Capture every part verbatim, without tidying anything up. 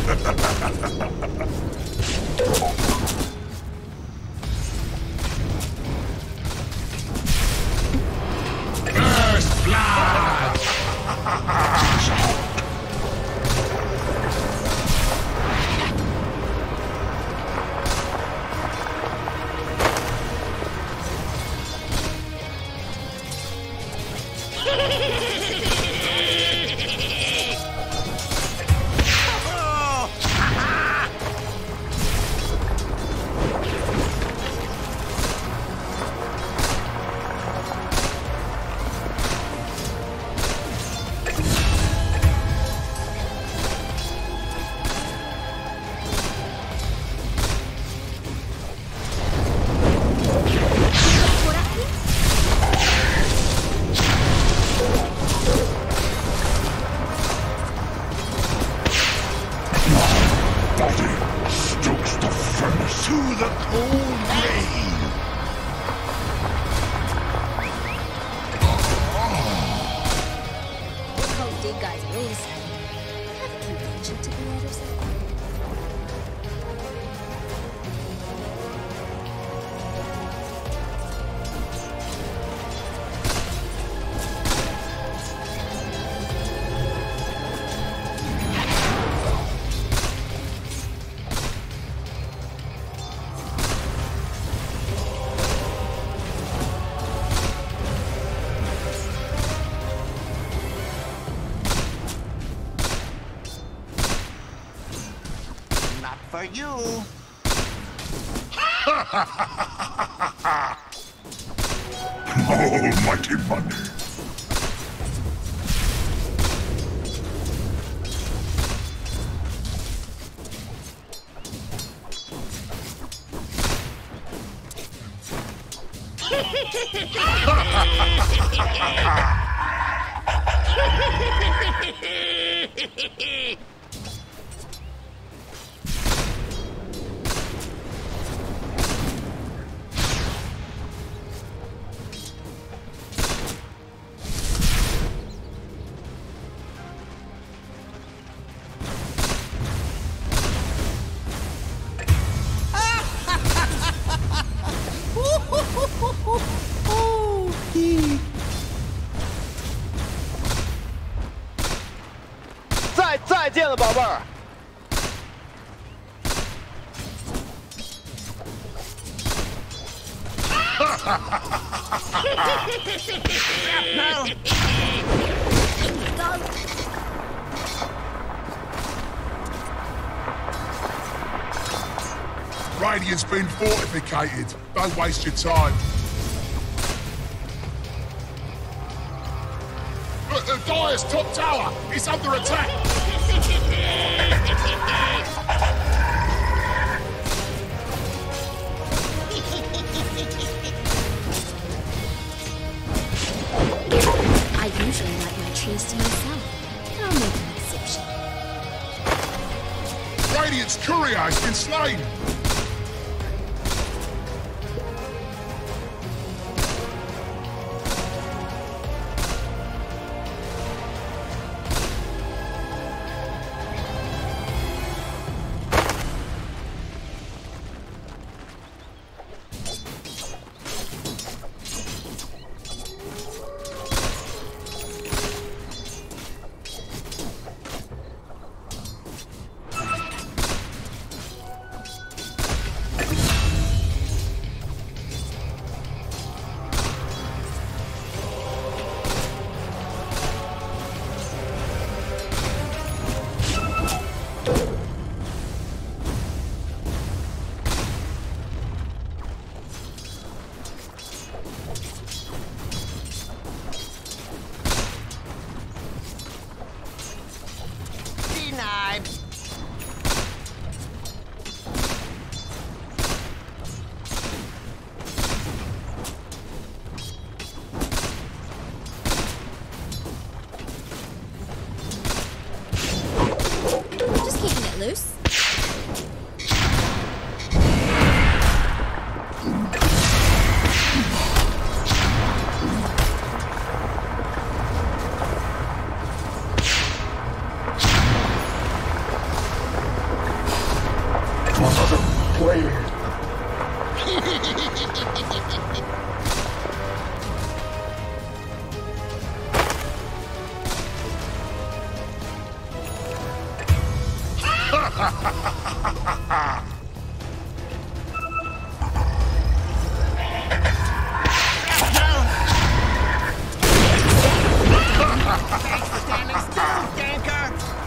First blood! For you. Almighty money. No. Radiant's been fortificated. Don't waste your time. Look, the Dire's top tower. It's under attack. I usually like my trees to myself. I'll make an exception. Radiant's courier has been slain. loose. Thanks for standing still, ganker!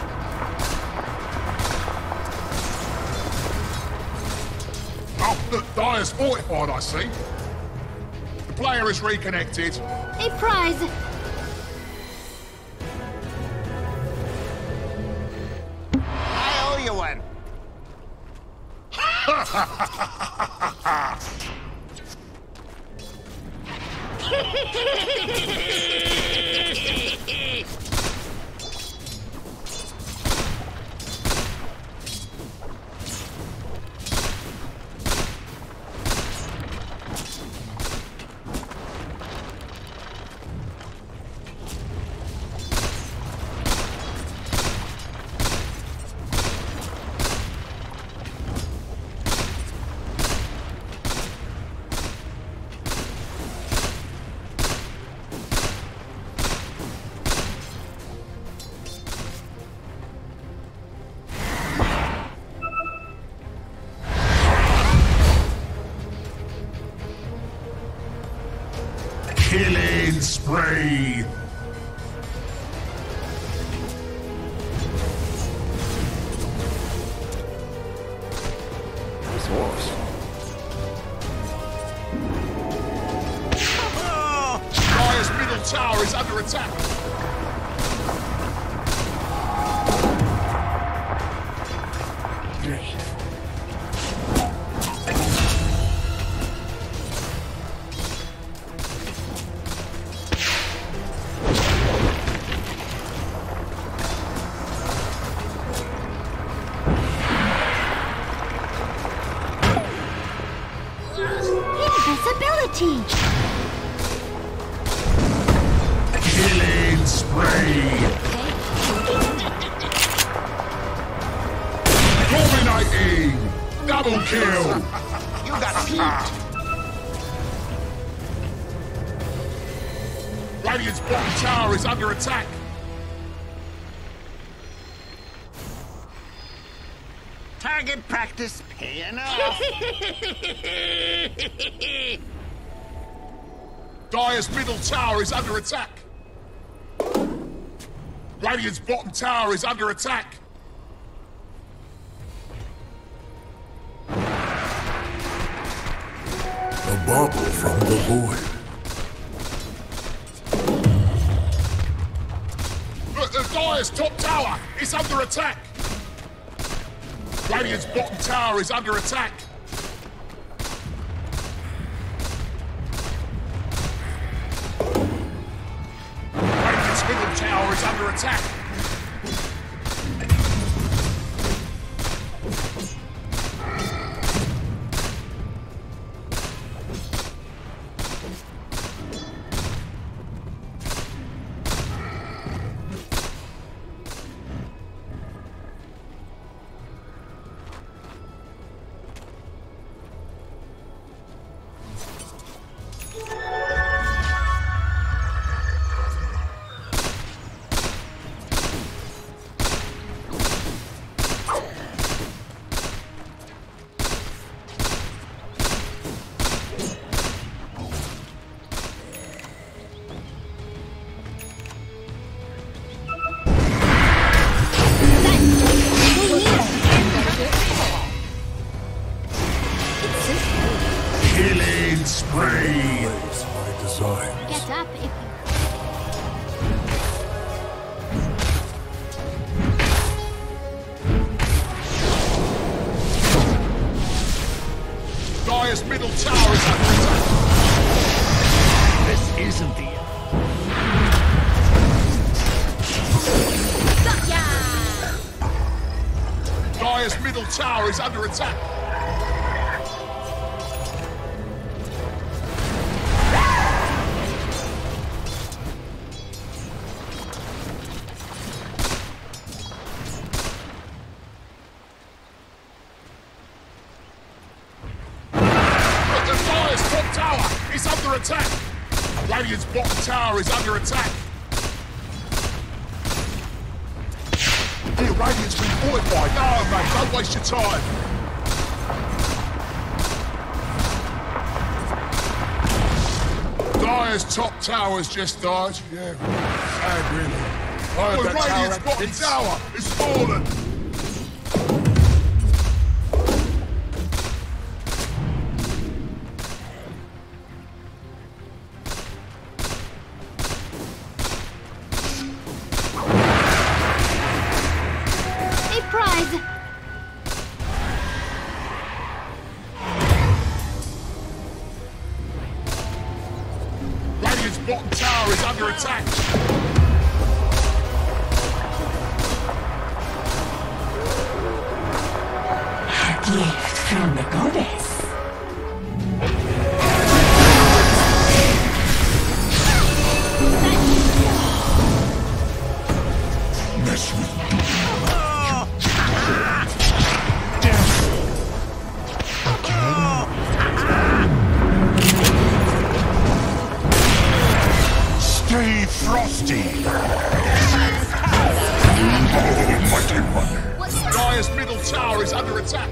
Oh, look, Dyer's fortified, I see. The player is reconnected. A prize. I owe you one. Killing spree. Nice horse. Dyer's middle tower is under attack. Invisibility. Killing spree. Dominating. Double kill. You got peeped. Radiant's bottom tower is under attack. Target practice paying off. Dyer's middle tower is under attack. Radiant's bottom tower is under attack. A bauble from the void. Look, the Dyer's top tower is under attack. Radiant's bottom tower is under attack. Radiant's middle tower is under attack. Killing spree. Place my designs. Get up if you... Dyer's middle tower is under attack. This isn't the end. Gotcha! Dyer's middle tower is under attack. It's under attack! Radiant's bottom tower is under attack! Hey, Radiant's Radiant's been fortified. No, mate, don't waste your time. Dire's top tower's just died. Yeah, sad really. I heard that Radiant's bottom tower is fallen. A prize. Radiant's bottom tower is under attack. Gift from the goddess. Mess with me. Stay frosty. Oh, mighty one. Dire's middle tower is under attack.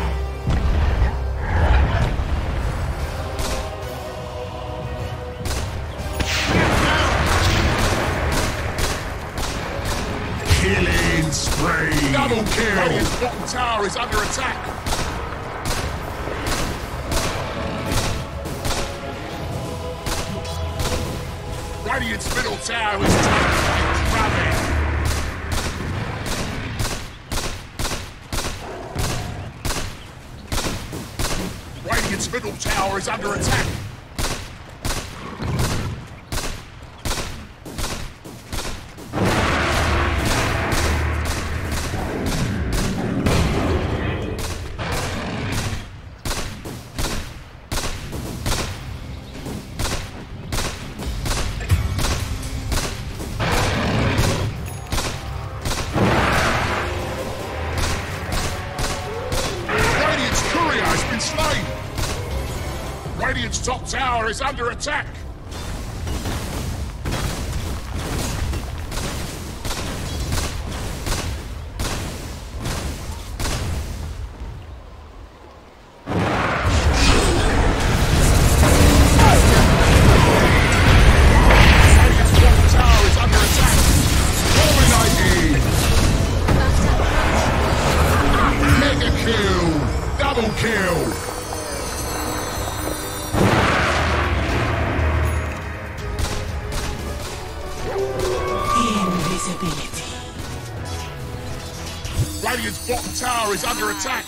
Killing spree. Double kill. Radiant's bottom tower is under attack. Radiant's middle tower is taken by Rabbit. Radiant's middle tower is under attack. Radiant's top tower is under attack. Radiant's top tower is under attack. Dominating. Mega kill. Double kill. Radiant's bottom tower is under attack.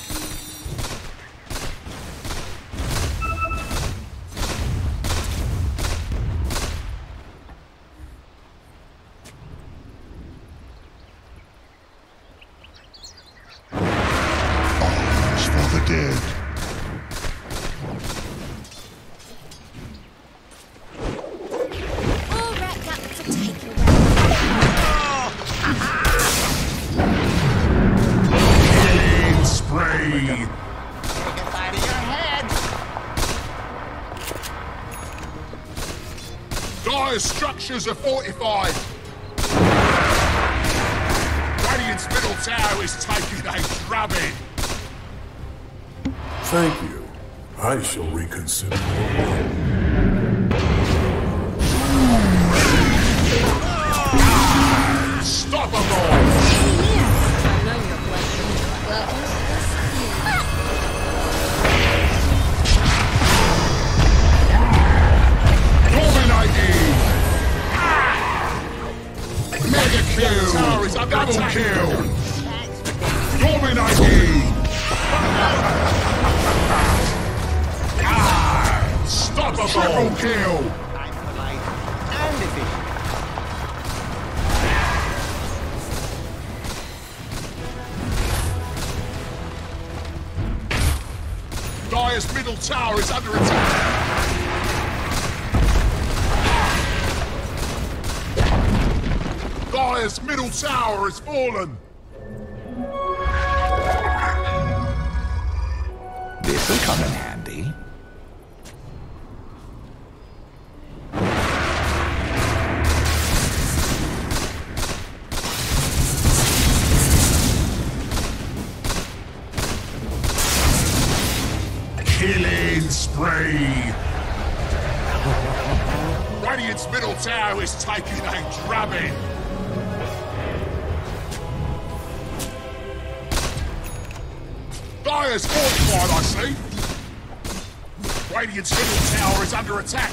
Arms for the dead. All wrapped up to take you Spray. Take it out of your head. Dire's structures are fortified. Radiant's middle tower is taking a drubbing. Thank you. I shall reconsider. Stop them all. Dominating. Mega kill. Tower is under double attack. Kill. Dominating. Ah, stop a triple kill. I'm polite and efficient. Dire's middle tower is under attack. Dire's middle tower has fallen. This will come in handy. spree! Radiant's middle tower is taking a drubbing! Dire's fortified, I see! Radiant's middle tower is under attack!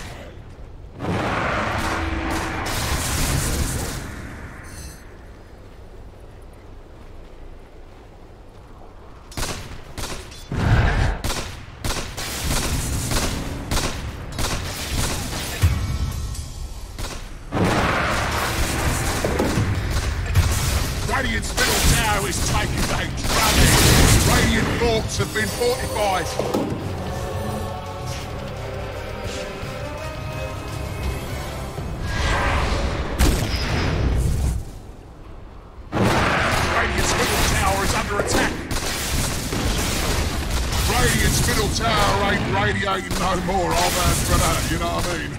Radiant's middle tower is taking a drubbing! Radiant forts have been fortified! Radiant's middle tower is under attack! Radiant's middle tower ain't radiating no more, I'll burn for that, you know what I mean?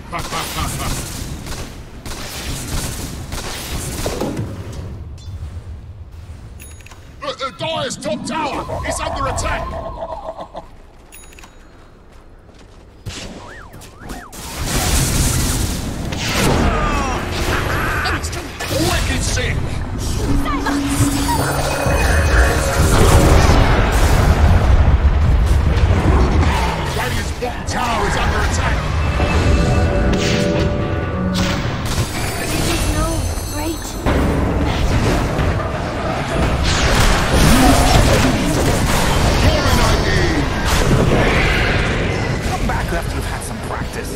Look, the Dire's top tower is under attack! Wicked sick! Radiant's bottom tower is under attack! There's no great. Come back after you've had some practice.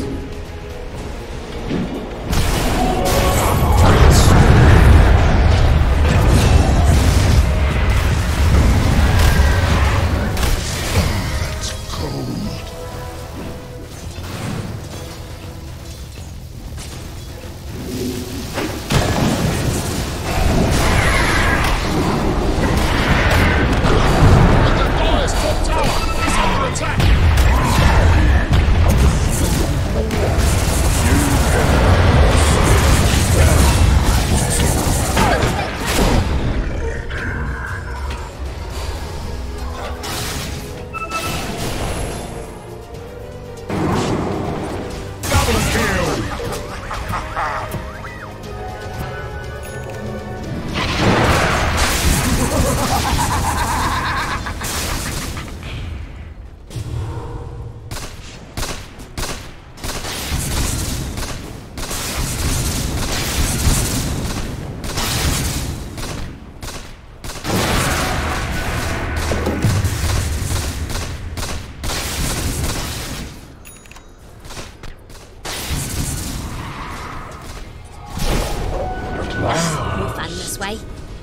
More fun this way.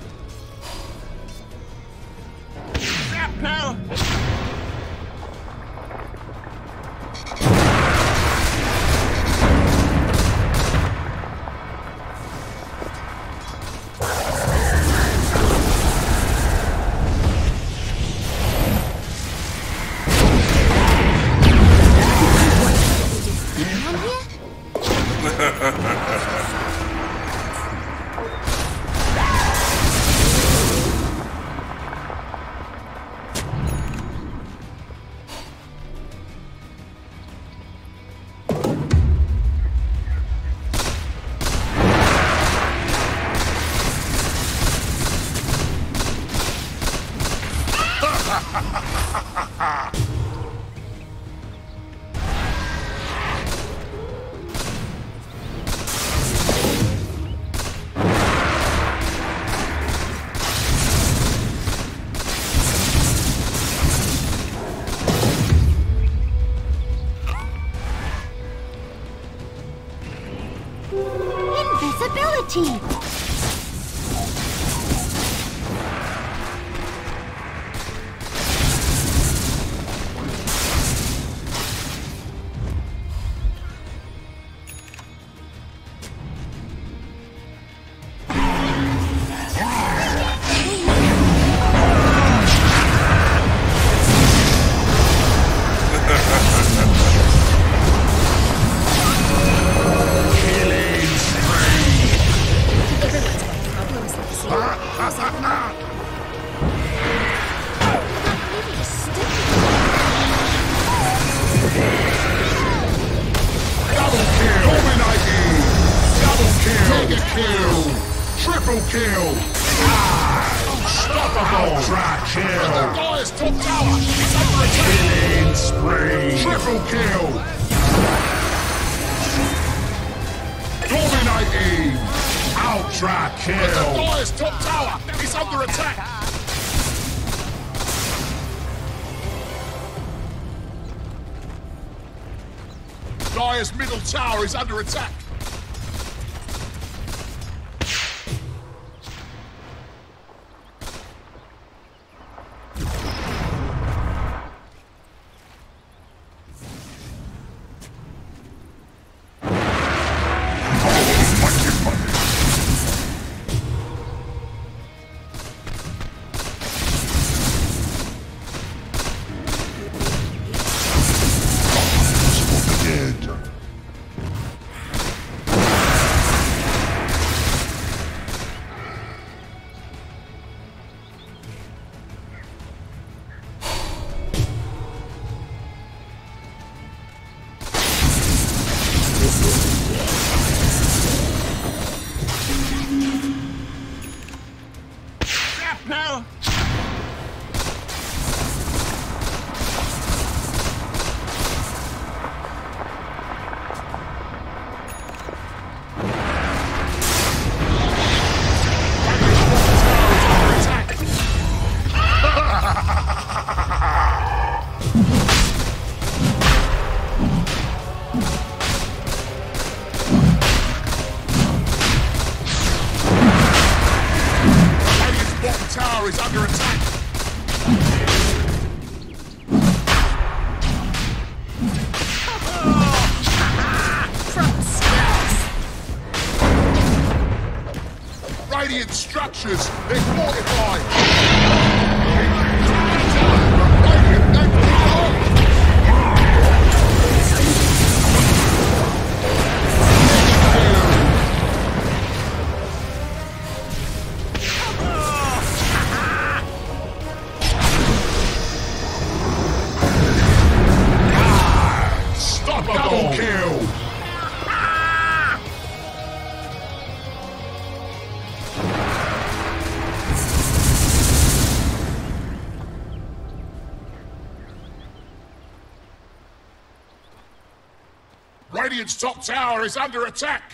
Invisibility! Everyone's got problems like this. kill! Triple kill! Unstoppable! Track kill! The Dire's top tower is under attack! Killing spree! Triple kill! Dominating! Ultra kill! The Dire's top tower is under attack! Dire's middle tower is under attack! Is under attack. Radiant structures, they're fortified. Radiant, they're double kill! Radiant's top tower is under attack!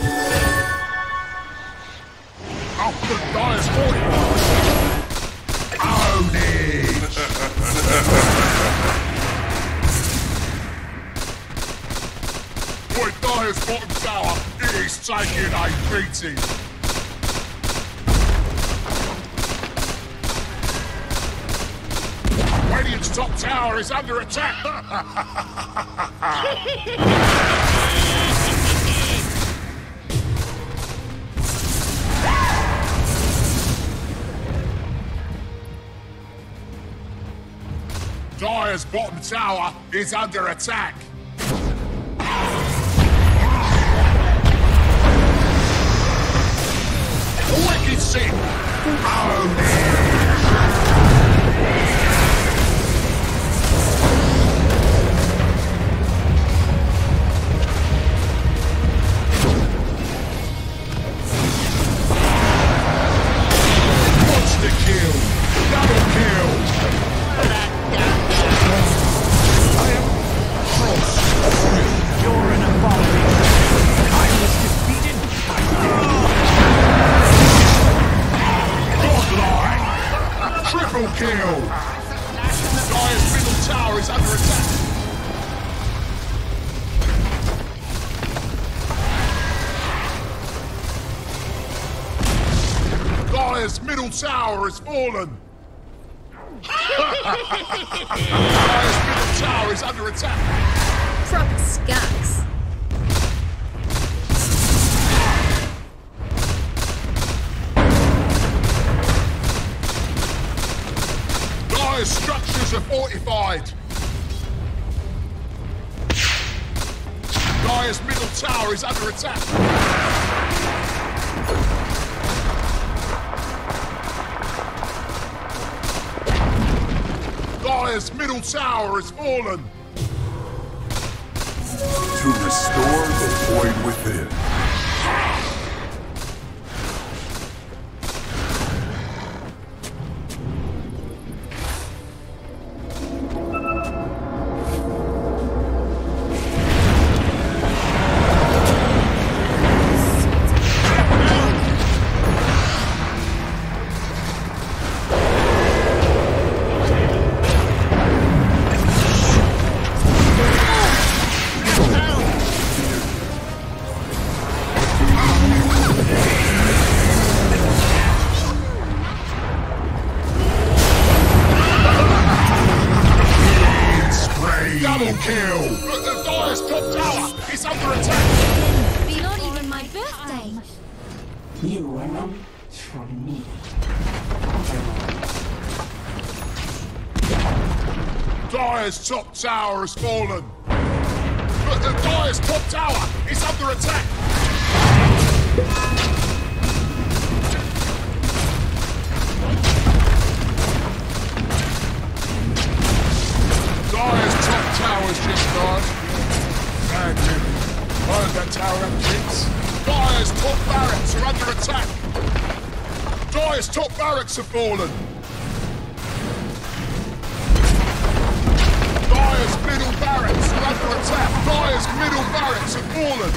Oh, the Dire's fortified! Own it! Boy, Dire's bottom tower is taking a beating. Radiant's top tower is under attack. Dire's bottom tower is under attack. Wicked sick! Oh, monster kill! Double kill! I am cross. You're an abomination. I was defeated by Triple kill! Dire's middle tower is under attack. Dire's middle tower has fallen. Dire's middle tower is under attack. Proper skunks. Dire's structures are fortified. Dire's middle tower is under attack. Dire's middle tower has fallen. To restore the void within. for me. Dire's top tower has fallen. But the Dire's top tower is under attack. Dire's top tower's just died. Man, really. I heard that tower had kids. Dire's top barracks are under attack. Dire's top barracks have fallen. Dire's middle barracks are under attack. Dire's middle barracks have fallen.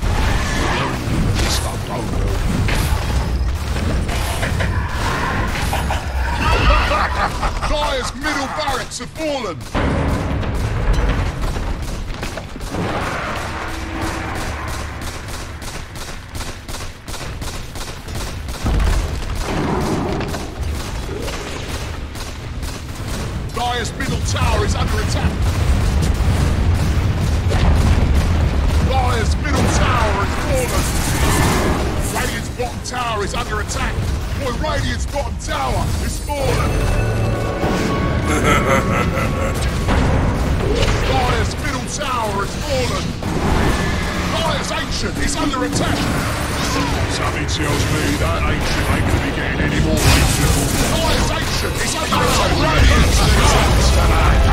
Dire's middle barracks have fallen. Dire's middle tower is under attack. Dire's middle tower is fallen. Radiant's bottom tower is under attack. Boy, Radiant's bottom tower is fallen. Dire's middle tower is fallen. Dire's ancient is under attack. Something tells me that ancient ain't gonna be getting any more ancient. Dire's ancient is under attack. Radiant's